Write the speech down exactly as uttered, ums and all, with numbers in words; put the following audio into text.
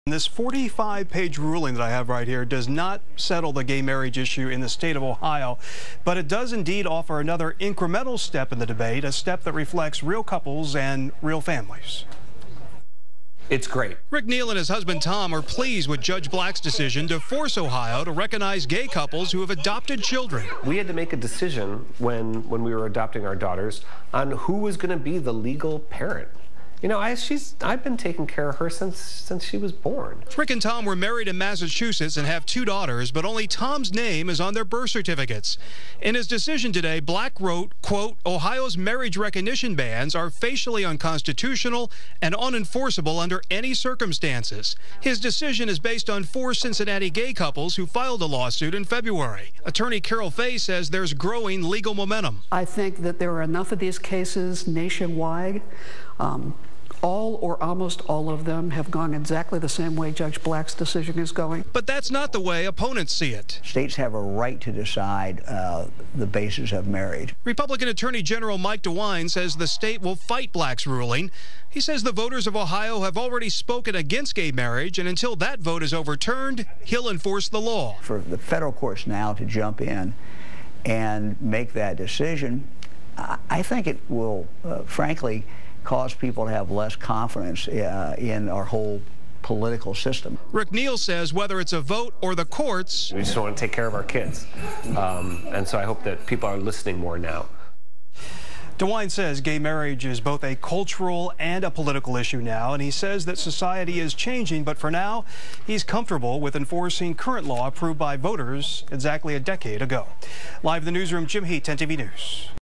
This forty-five page ruling that I have right here does not settle the gay marriage issue in the state of Ohio, but it does indeed offer another incremental step in the debate, a step that reflects real couples and real families. It's great. Rick Neal and his husband Tom are pleased with Judge Black's decision to force Ohio to recognize gay couples who have adopted children. We had to make a decision when, when we were adopting our daughters on who was going to be the legal parent. You know, I, she's, I've been taking care of her since, since she was born. Rick and Tom were married in Massachusetts and have two daughters, but only Tom's name is on their birth certificates. In his decision today, Black wrote, quote, Ohio's marriage recognition bans are facially unconstitutional and unenforceable under any circumstances. His decision is based on four Cincinnati gay couples who filed a lawsuit in February. Attorney Carol Fay says there's growing legal momentum. I think that there are enough of these cases nationwide. Um, All or almost all of them have gone exactly the same way Judge Black's decision is going. But that's not the way opponents see it. States have a right to decide uh, the basis of marriage. Republican Attorney General Mike DeWine says the state will fight Black's ruling. He says the voters of Ohio have already spoken against gay marriage, and until that vote is overturned, he'll enforce the law. For the federal courts now to jump in and make that decision, I, I think it will, uh, frankly, cause people to have less confidence uh, in our whole political system. Rick Neal says whether it's a vote or the courts, We just want to take care of our kids. Um, and so I hope that people are listening more now. DeWine says gay marriage is both a cultural and a political issue now, and he says that society is changing, but for now, he's comfortable with enforcing current law approved by voters exactly a decade ago. Live in the newsroom, Jim Heath, ten T V News.